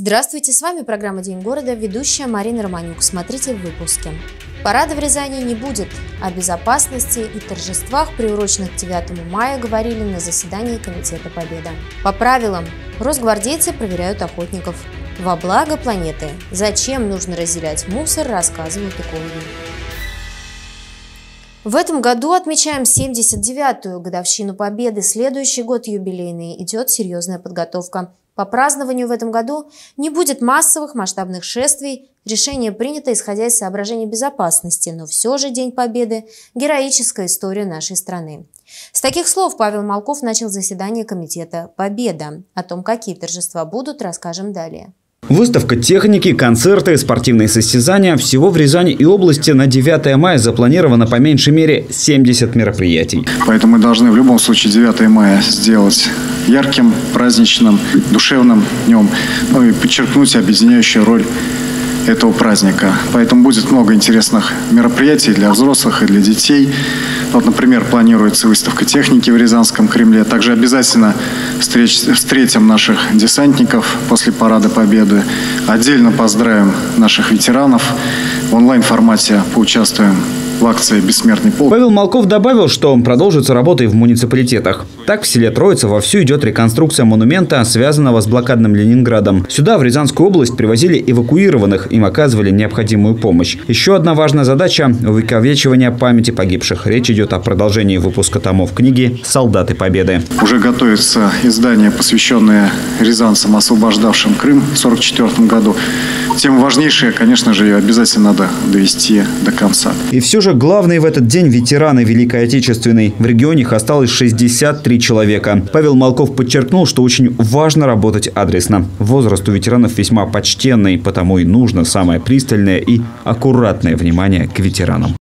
Здравствуйте, с вами программа «День города», ведущая Марина Романюк. Смотрите в выпуске. Парада в Рязани не будет. О безопасности и торжествах, приуроченных к 9 мая, говорили на заседании Комитета Победы. По правилам, росгвардейцы проверяют охотников. Во благо планеты. Зачем нужно разделять мусор, рассказывают экологи. В этом году отмечаем 79-ю годовщину Победы. Следующий год юбилейный. Идет серьезная подготовка. По празднованию в этом году не будет массовых масштабных шествий. Решение принято, исходя из соображений безопасности, но все же День Победы – героическая история нашей страны. С таких слов Павел Малков начал заседание Комитета Победа. О том, какие торжества будут, расскажем далее. Выставка техники, концерты, спортивные состязания. Всего в Рязани и области на 9 мая запланировано по меньшей мере 70 мероприятий. Поэтому мы должны в любом случае 9 мая сделать ярким, праздничным, душевным днем, и подчеркнуть объединяющую роль этого праздника. Поэтому будет много интересных мероприятий для взрослых и для детей. Вот, например, планируется выставка техники в Рязанском Кремле. Также обязательно встретим наших десантников после Парада Победы. Отдельно поздравим наших ветеранов. В онлайн-формате поучаствуем в акции «Бессмертный полк». Павел Малков добавил, что продолжится работа и в муниципалитетах. Так, в селе Троица вовсю идет реконструкция монумента, связанного с блокадным Ленинградом. Сюда, в Рязанскую область, привозили эвакуированных, им оказывали необходимую помощь. Еще одна важная задача – увековечивание памяти погибших. Речь идет о продолжении выпуска томов книги «Солдаты Победы». Уже готовится издание, посвященное рязанцам, освобождавшим Крым в 1944 году. Тема важнейшая, конечно же, ее обязательно надо довести до конца. И все же главные в этот день ветераны Великой Отечественной. В регионе их осталось 63 человека. Павел Малков подчеркнул, что очень важно работать адресно. Возраст у ветеранов весьма почтенный, потому и нужно самое пристальное и аккуратное внимание к ветеранам.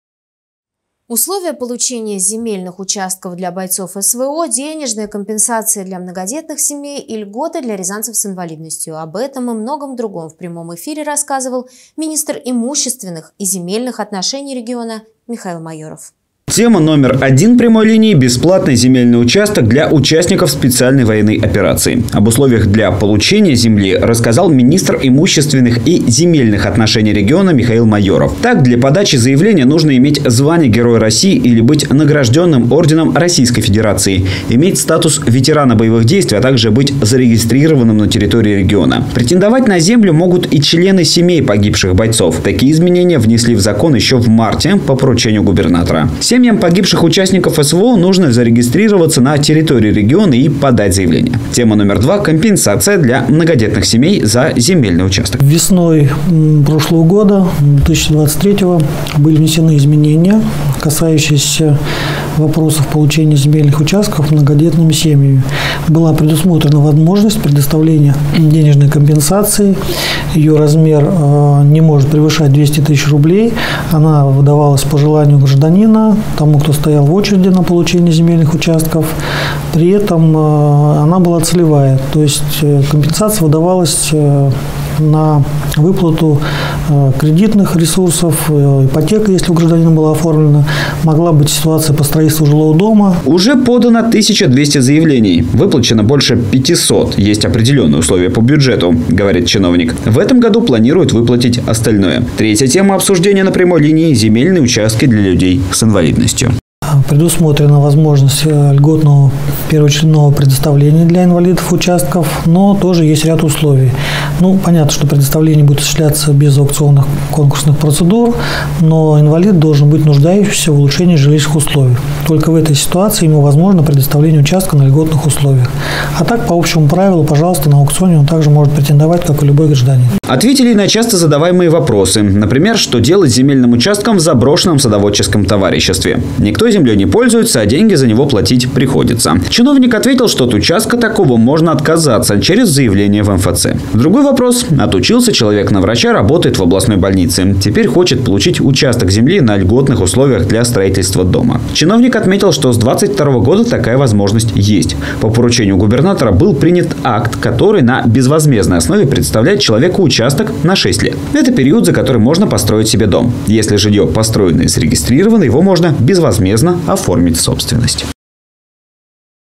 Условия получения земельных участков для бойцов СВО, денежная компенсация для многодетных семей и льготы для рязанцев с инвалидностью. Об этом и многом другом в прямом эфире рассказывал министр имущественных и земельных отношений региона Михаил Майоров. Тема номер 1 прямой линии – бесплатный земельный участок для участников специальной военной операции. Об условиях для получения земли рассказал министр имущественных и земельных отношений региона Михаил Майоров. Так, для подачи заявления нужно иметь звание Героя России или быть награжденным орденом Российской Федерации, иметь статус ветерана боевых действий, а также быть зарегистрированным на территории региона. Претендовать на землю могут и члены семей погибших бойцов. Такие изменения внесли в закон еще в марте по поручению губернатора. Семьям погибших участников СВО нужно зарегистрироваться на территории региона и подать заявление. Тема номер 2 – компенсация для многодетных семей за земельный участок. Весной прошлого года, 2023-го, были внесены изменения, касающиеся вопросов получения земельных участков многодетными семьями. Была предусмотрена возможность предоставления денежной компенсации. Ее размер не может превышать 200 тысяч рублей. Она выдавалась по желанию гражданина, тому, кто стоял в очереди на получение земельных участков. При этом она была целевая, то есть компенсация выдавалась на выплату кредитных ресурсов, ипотека, если у гражданина была оформлена, могла быть ситуация по строительству жилого дома. Уже подано 1200 заявлений, выплачено больше 500. Есть определенные условия по бюджету, говорит чиновник. В этом году планируют выплатить остальное. Третья тема обсуждения на прямой линии – земельные участки для людей с инвалидностью. Предусмотрена возможность льготного первоочередного предоставления для инвалидов участков, но тоже есть ряд условий. Понятно, что предоставление будет осуществляться без аукционных конкурсных процедур, но инвалид должен быть нуждающийся в улучшении жилищных условий. Только в этой ситуации ему возможно предоставление участка на льготных условиях. А так, по общему правилу, пожалуйста, на аукционе он также может претендовать, как и любой гражданин. Ответили на часто задаваемые вопросы. Например, что делать с земельным участком в заброшенном садоводческом товариществе. Никто землей не пользуется, а деньги за него платить приходится. Чиновник ответил, что от участка такого можно отказаться через заявление в МФЦ. Другой вопрос. Отучился человек на врача, работает в областной больнице. Теперь хочет получить участок земли на льготных условиях для строительства дома. Чиновник отметил, что с 2022 года такая возможность есть. По поручению губернатора был принят акт, который на безвозмездной основе предоставляет человеку участок на 6 лет. Это период, за который можно построить себе дом. Если жилье построено и зарегистрировано, его можно безвозмездно оформить в собственность.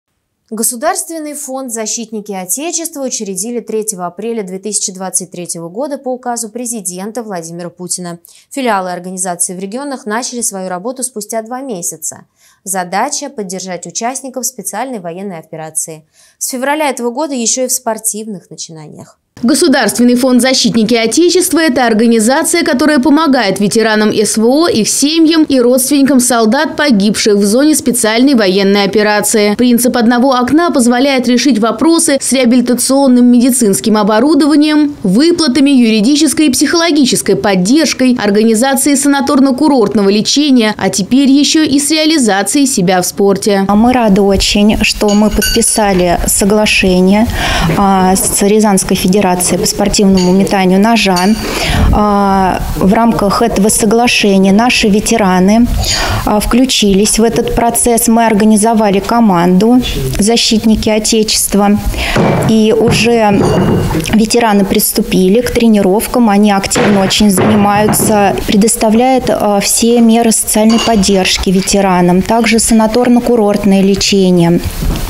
Государственный фонд «Защитники Отечества» учредили 3 апреля 2023 года по указу президента Владимира Путина. Филиалы организации в регионах начали свою работу спустя 2 месяца. Задача – поддержать участников специальной военной операции. С февраля этого года еще и в спортивных начинаниях. Государственный фонд «Защитники Отечества» – это организация, которая помогает ветеранам СВО, их семьям и родственникам солдат, погибших в зоне специальной военной операции. Принцип одного окна позволяет решить вопросы с реабилитационным медицинским оборудованием, выплатами, юридической и психологической поддержкой, организацией санаторно-курортного лечения, а теперь еще и с реализацией себя в спорте. Мы рады очень, что мы подписали соглашение с Рязанской Федерацией по спортивному метанию ножа. В рамках этого соглашения наши ветераны включились в этот процесс. Мы организовали команду «Защитники Отечества». И уже ветераны приступили к тренировкам. Они активно очень занимаются, предоставляют все меры социальной поддержки ветеранам. Также санаторно-курортное лечение,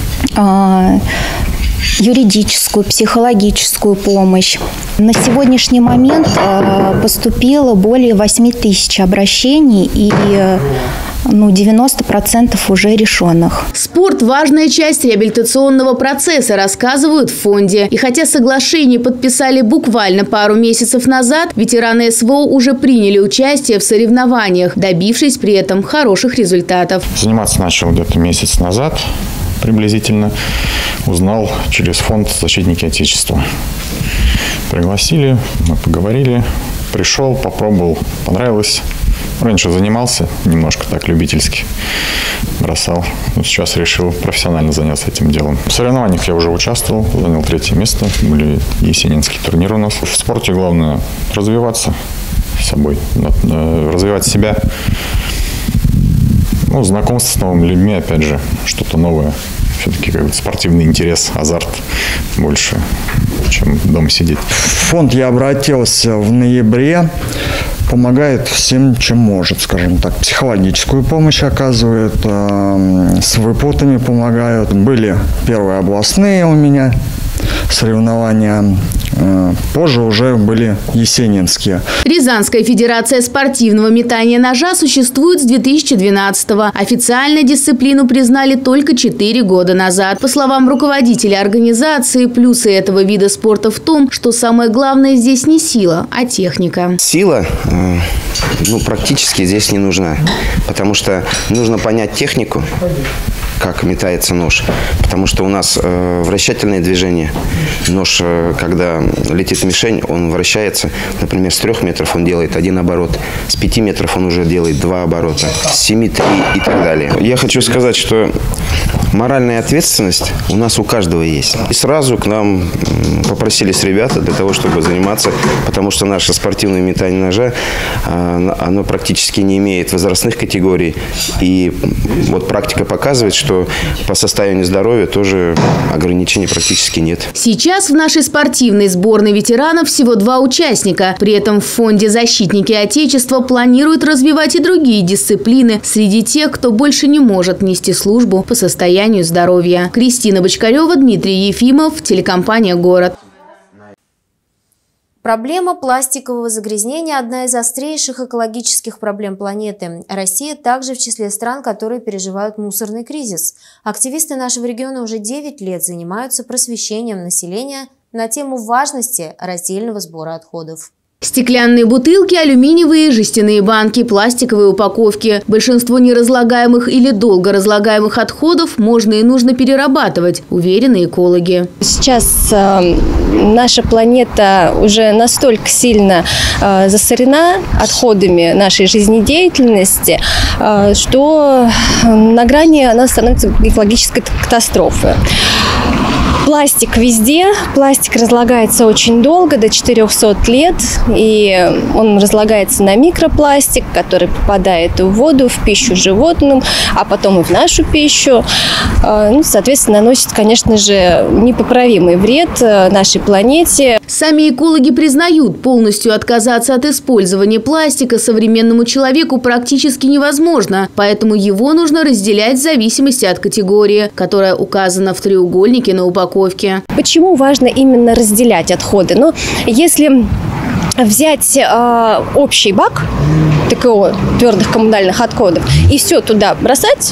юридическую, психологическую помощь. На сегодняшний момент поступило более 8 тысяч обращений и 90% уже решенных. Спорт – важная часть реабилитационного процесса, рассказывают в фонде. И хотя соглашение подписали буквально пару месяцев назад, ветераны СВО уже приняли участие в соревнованиях, добившись при этом хороших результатов. Заниматься начал где-то месяц назад приблизительно. Узнал через фонд «Защитники Отечества». Пригласили, мы поговорили, пришел, попробовал, понравилось. Раньше занимался немножко так любительски, бросал. Но сейчас решил профессионально заняться этим делом. В соревнованиях я уже участвовал, занял 3-е место. Были есенинские турниры у нас. В спорте главное развиваться собой, развивать себя. Знакомство с новыми людьми, опять же, что-то новое. Все-таки спортивный интерес, азарт больше, чем дома сидеть. В фонд я обратился в ноябре. Помогает всем, чем может, скажем так. Психологическую помощь оказывает, с выплатами помогают. Были первые областные у меня соревнования. Позже уже были есенинские. Рязанская федерация спортивного метания ножа существует с 2012-го. Официально дисциплину признали только 4 года назад. По словам руководителя организации, плюсы этого вида спорта в том, что самое главное здесь не сила, а техника. Сила практически здесь не нужна, потому что нужно понять технику, как метается нож. Потому что у нас вращательное движение. Нож, когда летит в мишень, он вращается. Например, с 3 метров он делает 1 оборот. С 5 метров он уже делает 2 оборота. С 7 – 3 и так далее. Я хочу сказать, что моральная ответственность у нас у каждого есть. И сразу к нам попросились ребята для того, чтобы заниматься, потому что наше спортивное метание ножа, оно практически не имеет возрастных категорий. И вот практика показывает, что по состоянию здоровья тоже ограничений практически нет. Сейчас в нашей спортивной сборной ветеранов всего 2 участника. При этом в фонде «Защитники Отечества» планируют развивать и другие дисциплины среди тех, кто больше не может нести службу по состоянию здоровья. Кристина Бочкарева, Дмитрий Ефимов, телекомпания «Город». Проблема пластикового загрязнения – одна из острейших экологических проблем планеты. Россия также в числе стран, которые переживают мусорный кризис. Активисты нашего региона уже 9 лет занимаются просвещением населения на тему важности раздельного сбора отходов. Стеклянные бутылки, алюминиевые, жестяные банки, пластиковые упаковки. Большинство неразлагаемых или долго разлагаемых отходов можно и нужно перерабатывать, уверены экологи. Сейчас наша планета уже настолько сильно засорена отходами нашей жизнедеятельности, что на грани она становится экологической катастрофы. Пластик везде. Пластик разлагается очень долго, до 400 лет. И он разлагается на микропластик, который попадает в воду, в пищу животным, а потом и в нашу пищу. Соответственно, наносит, конечно же, непоправимый вред нашей планете. Сами экологи признают, полностью отказаться от использования пластика современному человеку практически невозможно, поэтому его нужно разделять в зависимости от категории, которая указана в треугольнике на упаковке. Почему важно именно разделять отходы? Если взять общий бак ТКО, твердых коммунальных отходов, и все туда бросать,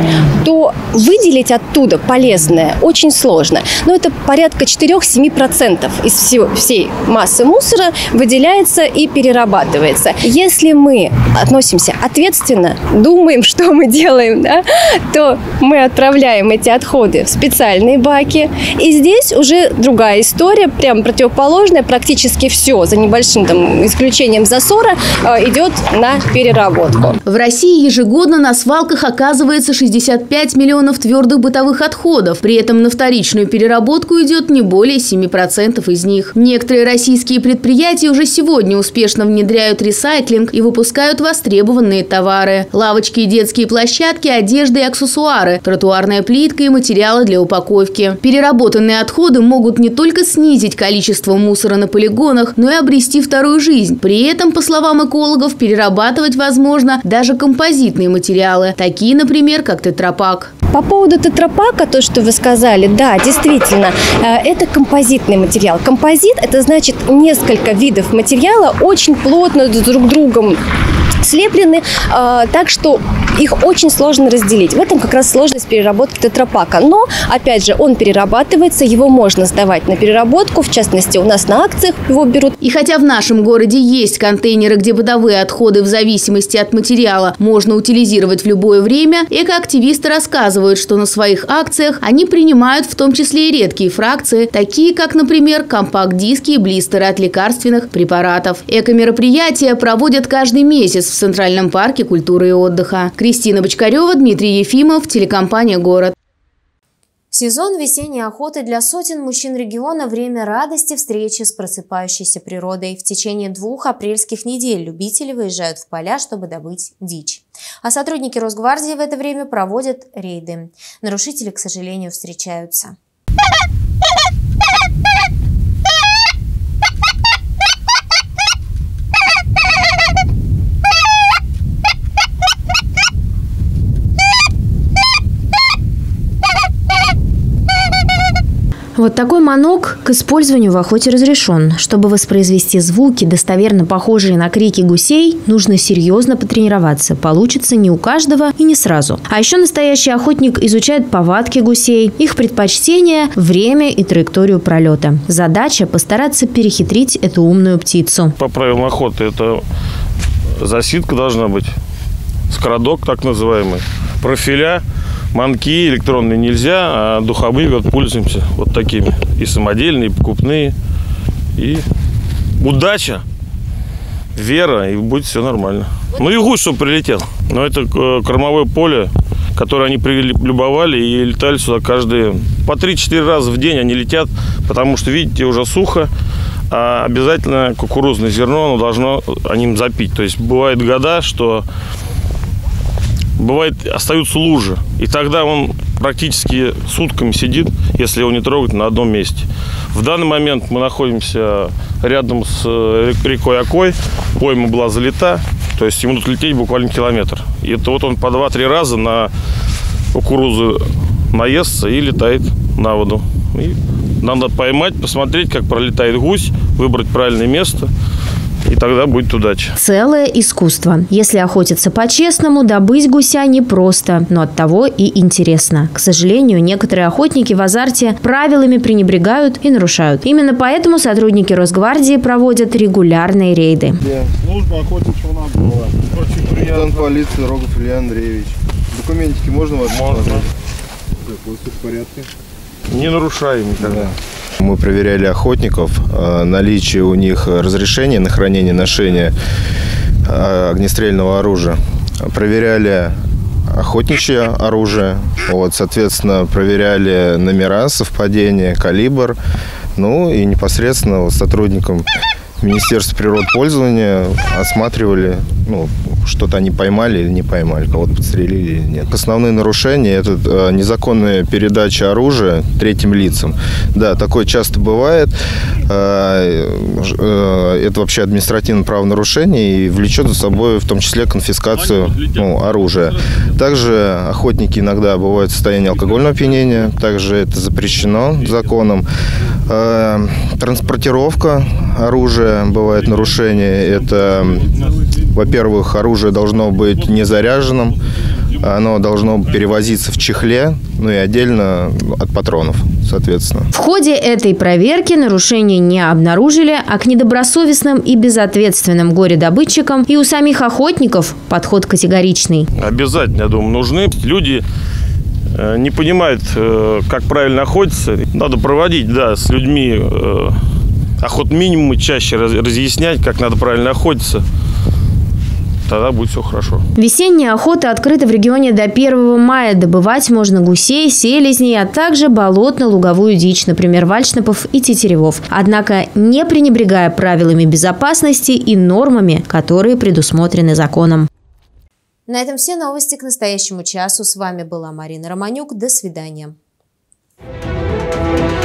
то выделить оттуда полезное очень сложно. Но это порядка 4-7% из всей массы мусора выделяется и перерабатывается. Если мы относимся ответственно, думаем, что мы делаем, то мы отправляем эти отходы в специальные баки. И здесь уже другая история, прям противоположная. Практически все, за небольшим исключением засора, идет на переработку. В России ежегодно на свалках оказывается 65 миллионов твердых бытовых отходов. При этом на вторичную переработку идет не более 7% из них. Некоторые российские предприятия уже сегодня успешно внедряют ресайклинг и выпускают востребованные товары. Лавочки и детские площадки, одежда и аксессуары, тротуарная плитка и материалы для упаковки. Переработанные отходы могут не только снизить количество мусора на полигонах, но и обрести вторую жизнь. При этом, по словам экологов, перерабатывать возможно даже композитные материалы, такие, например, как тетрапак. По поводу тетрапака, то, что вы сказали, да, действительно, это композитный материал. Композит – это значит несколько видов материала очень плотно друг с другом слеплены, так что их очень сложно разделить. В этом как раз сложность переработки тетрапака. Но, опять же, он перерабатывается, его можно сдавать на переработку, в частности, у нас на акциях его берут. И хотя в нашем городе есть контейнеры, где бытовые отходы в зависимости от материала можно утилизировать в любое время, экоактивисты рассказывают, что на своих акциях они принимают в том числе и редкие фракции, такие как, например, компакт-диски и блистеры от лекарственных препаратов. Эко-мероприятия проводят каждый месяц в Центральном парке культуры и отдыха. Кристина Бочкарева, Дмитрий Ефимов, телекомпания «Город». Сезон весенней охоты для сотен мужчин региона – время радости встречи с просыпающейся природой. В течение 2 апрельских недель любители выезжают в поля, чтобы добыть дичь. А сотрудники Росгвардии в это время проводят рейды. Нарушители, к сожалению, встречаются. Вот такой манок к использованию в охоте разрешен. Чтобы воспроизвести звуки, достоверно похожие на крики гусей, нужно серьезно потренироваться. Получится не у каждого и не сразу. А еще настоящий охотник изучает повадки гусей, их предпочтения, время и траекторию пролета. Задача – постараться перехитрить эту умную птицу. По правилам охоты это засидка должна быть, скородок так называемый, профиля. Манки электронные нельзя, а духовые вот пользуемся вот такими. И самодельные, и покупные. И удача, вера, и будет все нормально. Ну и гусь, чтобы прилетел. Но это кормовое поле, которое они прилюбовали и летали сюда каждые... По 3-4 раза в день они летят, потому что, видите, уже сухо. А обязательно кукурузное зерно оно должно им запить. То есть бывают года, что... Бывает, остаются лужи, и тогда он практически сутками сидит, если его не трогать на одном месте. В данный момент мы находимся рядом с рекой Окой, пойма была залита, то есть ему тут лететь буквально километр. И это вот он по 2-3 раза на кукурузу наестся и летает на воду. И надо поймать, посмотреть, как пролетает гусь, выбрать правильное место. И тогда будет удача. Целое искусство. Если охотиться по-честному, добыть гуся непросто, но оттого и интересно. К сожалению, некоторые охотники в азарте правилами пренебрегают и нарушают. Именно поэтому сотрудники Росгвардии проводят регулярные рейды. Служба охотничьего надзора. Капитан полиции Рогов Илья Андреевич. Документики можно вас? Можно. Все в порядке? Не нарушаем никогда. Мы проверяли охотников, наличие у них разрешения на хранение, ношение огнестрельного оружия. Проверяли охотничье оружие. Вот, соответственно, проверяли номера, совпадение, калибр. Ну и непосредственно сотрудникам Министерства природопользования осматривали, ну, что-то они поймали или не поймали, кого-то подстрелили или нет. Основные нарушения – это незаконная передача оружия третьим лицам. Да, такое часто бывает. Это вообще административное правонарушение и влечет за собой в том числе конфискацию оружия. Также охотники иногда бывают в состоянии алкогольного опьянения, также это запрещено законом. Транспортировка оружия, бывает нарушение. Это, во-первых, оружие должно быть не заряженным, оно должно перевозиться в чехле, ну и отдельно от патронов, соответственно. В ходе этой проверки нарушений не обнаружили, а к недобросовестным и безответственным горе-добытчикам и у самих охотников подход категоричный. Обязательно, я думаю, нужны. Люди не понимают, как правильно охотиться. Надо проводить, да, с людьми охот-минимумы, чаще разъяснять, как надо правильно охотиться. Тогда будет все хорошо. Весенняя охота открыта в регионе до 1 мая. Добывать можно гусей, селезней, а также болотно-луговую дичь, например, вальшнепов и тетеревов. Однако не пренебрегая правилами безопасности и нормами, которые предусмотрены законом. На этом все новости к настоящему часу. С вами была Марина Романюк. До свидания.